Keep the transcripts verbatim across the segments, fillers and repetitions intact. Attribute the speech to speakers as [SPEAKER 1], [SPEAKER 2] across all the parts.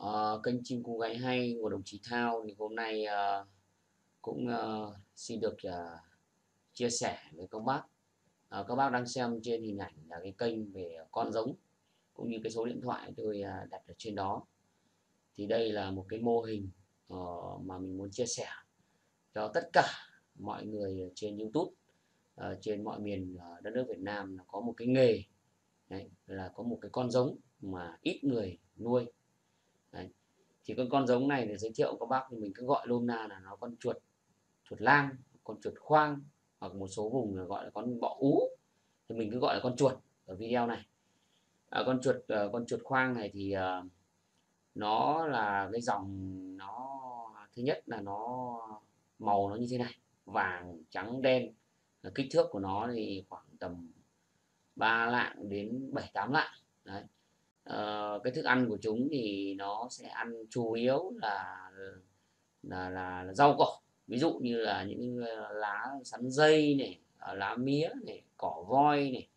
[SPEAKER 1] Ờ, kênh Chim Cu Gáy Hay của đồng chí Thao thì hôm nay ờ, cũng ờ, xin được ờ, chia sẻ với các bác. Ờ, các bác đang xem trên hình ảnh là cái kênh về con giống cũng như cái số điện thoại tôi ờ, đặt ở trên đó. Thì đây là một cái mô hình ờ, mà mình muốn chia sẻ cho tất cả mọi người trên YouTube, ờ, trên mọi miền ờ, đất nước Việt Nam là có một cái nghề. Đấy, là có một cái con giống mà ít người nuôi. Đấy. Thì con con giống này để giới thiệu các bác thì mình cứ gọi nôm na là nó con chuột chuột lang, con chuột khoang, hoặc một số vùng là gọi là con bọ ú, thì mình cứ gọi là con chuột ở video này. À, con chuột uh, con chuột khoang này thì uh, nó là cái dòng, nó thứ nhất là nó màu nó như thế này, vàng trắng đen. Kích thước của nó thì khoảng tầm ba lạng đến bảy tám lạng. Đấy. Ờ, cái thức ăn của chúng thì nó sẽ ăn chủ yếu là là, là, là rau cỏ, ví dụ như là những lá sắn dây này, lá mía này, cỏ voi này,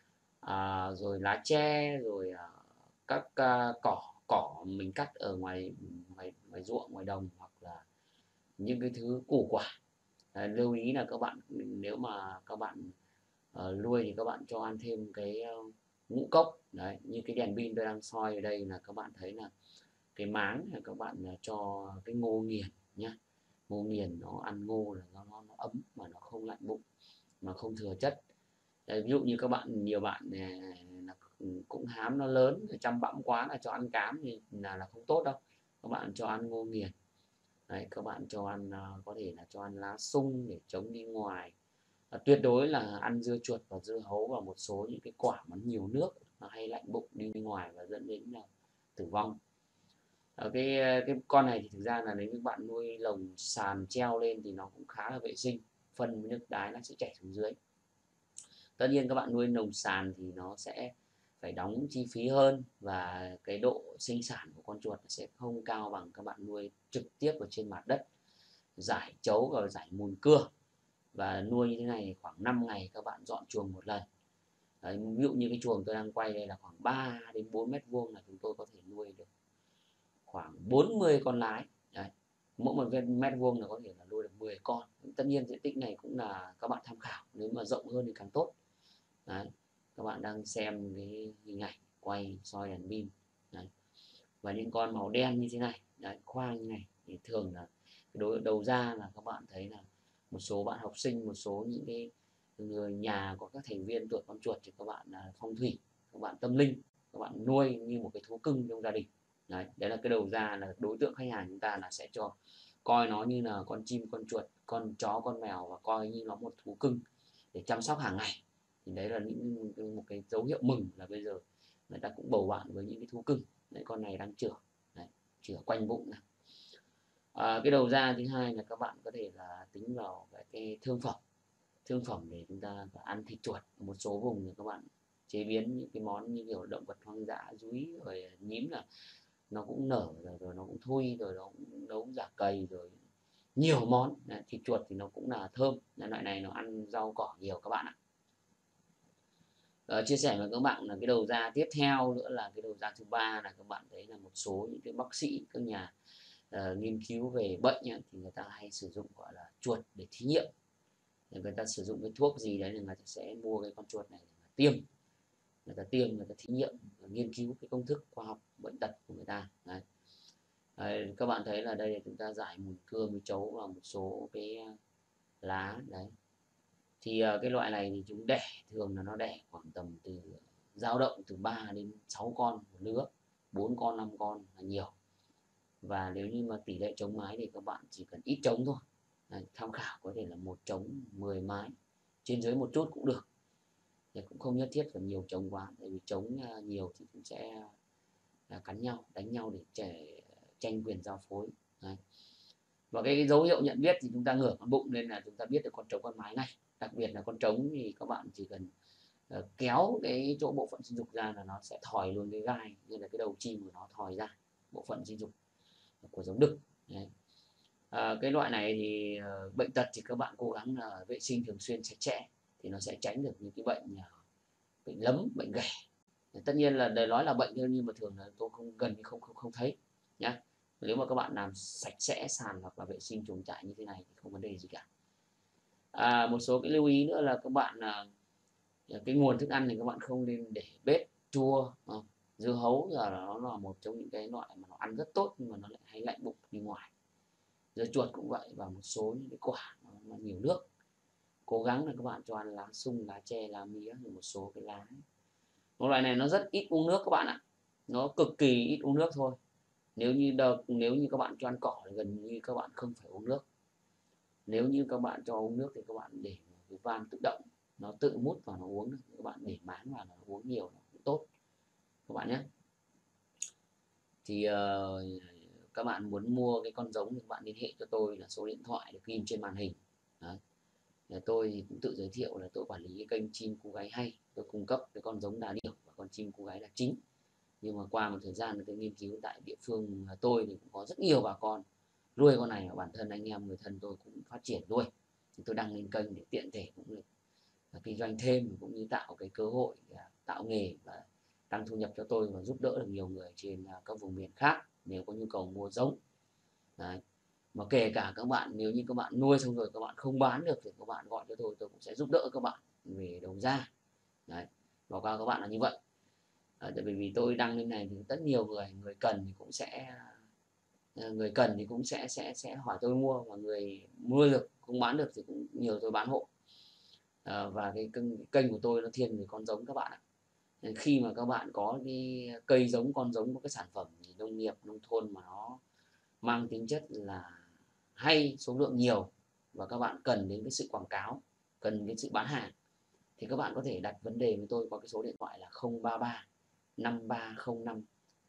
[SPEAKER 1] à, rồi lá tre, rồi à, các à, cỏ cỏ mình cắt ở ngoài ngoài ngoài ruộng, ngoài đồng, hoặc là những cái thứ củ quả. À, lưu ý là các bạn nếu mà các bạn uh, nuôi thì các bạn cho ăn thêm cái uh, ngũ cốc. Đấy, như cái đèn pin tôi đang soi ở đây là các bạn thấy là cái máng là các bạn uh, cho cái ngô nghiền nhá. Ngô nghiền nó ăn ngô là nó, nó, nó ấm mà nó không lạnh bụng, mà không thừa chất. Đấy, ví dụ như các bạn, nhiều bạn là cũng hám nó lớn, chăm bẵm quá là cho ăn cám thì là là không tốt đâu. Các bạn cho ăn ngô nghiền. Đấy, các bạn cho ăn uh, có thể là cho ăn lá sung để chống đi ngoài. À, tuyệt đối là ăn dưa chuột và dưa hấu và một số những cái quả mà nhiều nước, nó hay lạnh bụng đi ngoài và dẫn đến là tử vong. Ở cái cái con này thì thực ra là nếu các bạn nuôi lồng sàn treo lên thì nó cũng khá là vệ sinh, phân với nước đái nó sẽ chảy xuống dưới. Tất nhiên các bạn nuôi lồng sàn thì nó sẽ phải đóng chi phí hơn, và cái độ sinh sản của con chuột sẽ không cao bằng các bạn nuôi trực tiếp ở trên mặt đất, giải chấu và giải mùn cưa. Và nuôi như thế này khoảng năm ngày các bạn dọn chuồng một lần. Đấy, ví dụ như cái chuồng tôi đang quay đây là khoảng ba đến bốn mét vuông, là chúng tôi có thể nuôi được khoảng bốn mươi con lái. Đấy. Mỗi một mét vuông là có thể là nuôi được mười con. Tất nhiên diện tích này cũng là các bạn tham khảo, nếu mà rộng hơn thì càng tốt. Đấy. Các bạn đang xem cái hình ảnh quay soi đèn pin. Đấy. Và những con màu đen như thế này, đấy, khoang như này thì thường là đối đầu ra là các bạn thấy là một số bạn học sinh, một số những cái người nhà có các thành viên tuổi con chuột thì các bạn là phong thủy, các bạn tâm linh, các bạn nuôi như một cái thú cưng trong gia đình. Đấy, đấy là cái đầu ra, là đối tượng khách hàng chúng ta là sẽ cho coi nó như là con chim, con chuột, con chó, con mèo, và coi như nó một thú cưng để chăm sóc hàng ngày. Thì đấy là những một cái dấu hiệu mừng là bây giờ người ta cũng bầu bạn với những cái thú cưng. Đấy, con này đang chữa, đấy, chữa quanh bụng này. À, cái đầu ra thứ hai là các bạn có thể là tính vào cái, cái thương phẩm, thương phẩm để chúng ta ăn thịt chuột. Một số vùng thì các bạn chế biến những cái món như kiểu động vật hoang dã, dúi rồi nhím, là nó cũng nở rồi, rồi nó cũng thui, rồi nó cũng nấu giả cầy, rồi nhiều món. Đấy, thịt chuột thì nó cũng là thơm. Đấy, loại này nó ăn rau cỏ nhiều các bạn ạ. Uh, chia sẻ với các bạn là cái đầu ra tiếp theo nữa là cái đầu ra thứ ba, là các bạn thấy là một số những cái bác sĩ, các nhà uh, nghiên cứu về bệnh ấy, thì người ta hay sử dụng gọi là chuột để thí nghiệm. Thì người ta sử dụng cái thuốc gì đấy thì người ta sẽ mua cái con chuột này để tiêm, người ta tiêm, người ta thí nghiệm, nghiên cứu cái công thức khoa học bệnh tật của người ta. Đấy. Đấy, các bạn thấy là đây là chúng ta giải mùn cưa với chấu vào một số cái lá đấy. Thì uh, cái loại này thì chúng đẻ thường là nó đẻ khoảng tầm từ dao động từ ba đến sáu con một lứa, bốn con năm con là nhiều. Và nếu như mà tỷ lệ trống mái thì các bạn chỉ cần ít trống thôi. Đấy, tham khảo có thể là một trống mười mái, trên dưới một chút cũng được. Thì cũng không nhất thiết phải nhiều trống quá, tại vì trống uh, nhiều thì cũng sẽ uh, cắn nhau, đánh nhau để trẻ tranh quyền giao phối. Đấy. Và cái, cái dấu hiệu nhận biết thì chúng ta ngửa con bụng lên là chúng ta biết được con trống con mái ngay. Đặc biệt là con trống thì các bạn chỉ cần uh, kéo cái chỗ bộ phận sinh dục ra là nó sẽ thòi luôn cái gai, như là cái đầu chim của nó thòi ra bộ phận sinh dục của giống đực. Đấy. À, cái loại này thì uh, bệnh tật thì các bạn cố gắng là vệ sinh thường xuyên sạch sẽ thì nó sẽ tránh được những cái bệnh uh, bệnh lấm, bệnh ghẻ. Tất nhiên là để nói là bệnh thôi, nhưng mà thường là tôi không, gần như không không không thấy. nhé. Nếu mà các bạn làm sạch sẽ sàn hoặc là vệ sinh chuồng trại như thế này thì không vấn đề gì cả. À, một số cái lưu ý nữa là các bạn à, cái nguồn thức ăn thì các bạn không nên để bếp chua. À, dưa hấu giờ là nó là một trong những cái loại mà nó ăn rất tốt nhưng mà nó lại hay lạnh bụng đi ngoài. Dưa chuột cũng vậy, và một số những cái quả nó nhiều nước. Cố gắng là các bạn cho ăn lá sung, lá tre, lá mía, một số cái lá. Một loại này nó rất ít uống nước các bạn ạ, nó cực kỳ ít uống nước thôi. Nếu như đợt, nếu như các bạn cho ăn cỏ thì gần như các bạn không phải uống nước. Nếu như các bạn cho uống nước thì các bạn để cái van tự động, nó tự mút vào nó uống. Các bạn để máng vào nó uống nhiều nó cũng tốt các bạn nhé. Thì uh, các bạn muốn mua cái con giống thì các bạn liên hệ cho tôi là số điện thoại được ghim trên màn hình. Đấy. Tôi thì cũng tự giới thiệu là tôi quản lý cái kênh chim cú gáy hay, tôi cung cấp cái con giống đà điểu và con chim cú gáy là chính. Nhưng mà qua một thời gian tôi nghiên cứu tại địa phương tôi thì cũng có rất nhiều bà con nuôi con này, và bản thân anh em người thân tôi cũng phát triển nuôi, thì tôi đăng lên kênh để tiện thể cũng được kinh doanh thêm, cũng như tạo cái cơ hội tạo nghề và tăng thu nhập cho tôi và giúp đỡ được nhiều người trên các vùng miền khác nếu có nhu cầu mua giống. Đấy. Mà kể cả các bạn nếu như các bạn nuôi xong rồi các bạn không bán được thì các bạn gọi cho tôi, tôi cũng sẽ giúp đỡ các bạn về đầu ra. Đấy, báo cáo các bạn là như vậy. À, tại vì tôi đăng lên này thì rất nhiều người người cần thì cũng sẽ người cần thì cũng sẽ sẽ sẽ hỏi tôi mua, và người mua được không bán được thì cũng nhiều tôi bán hộ. À, và cái kênh, kênh của tôi nó thiên về con giống các bạn ạ. Nên khi mà các bạn có cái cây giống, con giống, có cái sản phẩm thì nông nghiệp nông thôn mà nó mang tính chất là hay, số lượng nhiều, và các bạn cần đến cái sự quảng cáo, cần đến sự bán hàng, thì các bạn có thể đặt vấn đề với tôi qua cái số điện thoại là không ba ba năm ba không năm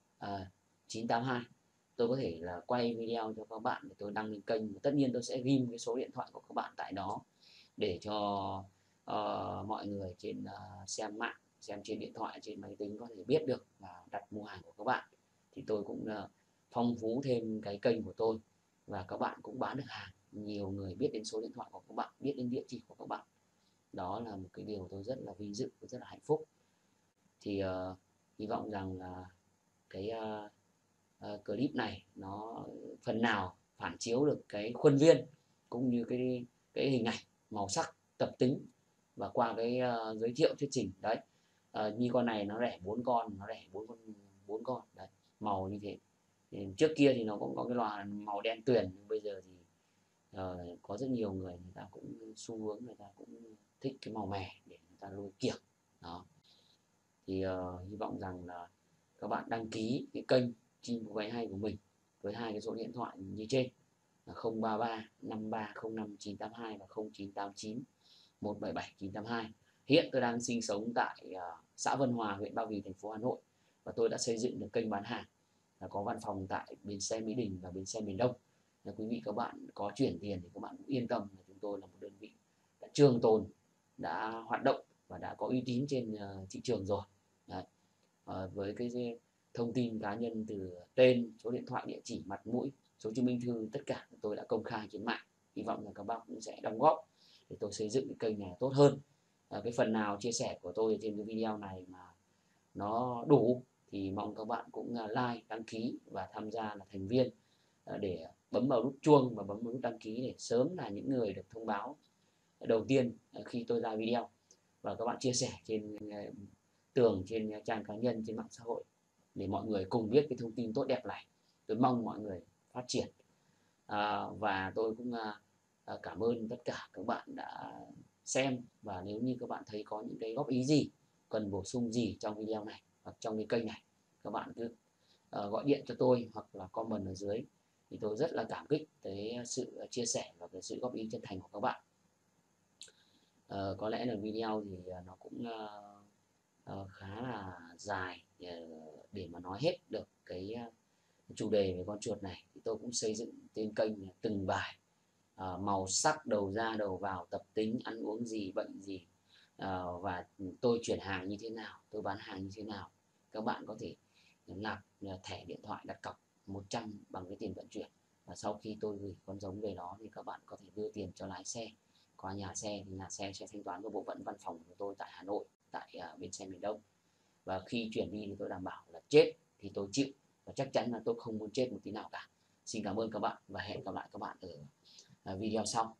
[SPEAKER 1] chín tám hai. Tôi có thể là quay video cho các bạn để tôi đăng lên kênh. Tất nhiên tôi sẽ ghim cái số điện thoại của các bạn tại đó để cho uh, mọi người trên uh, xem mạng, xem trên điện thoại, trên máy tính có thể biết được và đặt mua hàng của các bạn. Thì tôi cũng uh, phong phú thêm cái kênh của tôi và các bạn cũng bán được hàng. Nhiều người biết đến số điện thoại của các bạn, biết đến địa chỉ của các bạn. Đó là một cái điều tôi rất là vinh dự, rất là hạnh phúc. Thì uh, hy vọng rằng là cái uh, uh, clip này nó phần nào phản chiếu được cái khuôn viên cũng như cái cái hình ảnh, màu sắc, tập tính, và qua cái uh, giới thiệu thuyết trình đấy. Uh, như con này nó đẻ bốn con, nó đẻ bốn con bốn con đấy, màu như thế. Thì trước kia thì nó cũng có cái loài màu đen tuyền, nhưng bây giờ thì uh, có rất nhiều người người ta cũng xu hướng, người ta cũng thích cái màu mè để người ta nuôi kiểng đó. Thì uh, hy vọng rằng là các bạn đăng ký cái kênh chim cú gáy hay của mình với hai cái số điện thoại như trên là không ba ba năm ba không năm chín tám hai và không chín tám chín một bảy bảy chín tám hai. Hiện tôi đang sinh sống tại uh, xã Vân Hòa, huyện Ba Vì, thành phố Hà Nội, và tôi đã xây dựng được kênh bán hàng, là có văn phòng tại bến xe Mỹ Đình và bến xe miền Đông. Nếu quý vị các bạn có chuyển tiền thì các bạn cũng yên tâm là chúng tôi là một đơn vị đã trường tồn, đã hoạt động và đã có uy tín trên uh, thị trường rồi. Đấy. Uh, với cái thông tin cá nhân từ tên, số điện thoại, địa chỉ, mặt mũi, số chứng minh thư, tất cả tôi đã công khai trên mạng. Hy vọng là các bạn cũng sẽ đóng góp để tôi xây dựng cái kênh này tốt hơn. À, cái phần nào chia sẻ của tôi trên cái video này mà nó đủ thì mong các bạn cũng like, đăng ký và tham gia là thành viên, để bấm vào nút chuông và bấm vào nút đăng ký để sớm là những người được thông báo đầu tiên khi tôi ra video. Và các bạn chia sẻ trên tường, trên trang cá nhân, trên mạng xã hội để mọi người cùng biết cái thông tin tốt đẹp này. Tôi mong mọi người phát triển. À, và tôi cũng à, cảm ơn tất cả các bạn đã xem, và nếu như các bạn thấy có những cái góp ý gì, cần bổ sung gì trong video này hoặc trong cái kênh này, các bạn cứ à, gọi điện cho tôi hoặc là comment ở dưới, thì tôi rất là cảm kích cái sự chia sẻ và cái sự góp ý chân thành của các bạn. À, có lẽ là video thì nó cũng uh, uh, khá là dài uh, để mà nói hết được cái uh, chủ đề về con chuột này. Thì tôi cũng xây dựng trên kênh từng bài, à, màu sắc, đầu ra, đầu vào, tập tính, ăn uống gì, bệnh gì, à, và tôi chuyển hàng như thế nào, tôi bán hàng như thế nào. Các bạn có thể nạp thẻ điện thoại đặt cọc một trăm bằng cái tiền vận chuyển, và sau khi tôi gửi con giống về đó thì các bạn có thể đưa tiền cho lái xe qua nhà xe, thì nhà xe sẽ thanh toán với bộ phận văn phòng của tôi tại Hà Nội, tại uh, bến xe miền Đông. Và khi chuyển đi thì tôi đảm bảo là chết thì tôi chịu, và chắc chắn là tôi không muốn chết một tí nào cả. Xin cảm ơn các bạn và hẹn gặp lại các bạn ở video sau.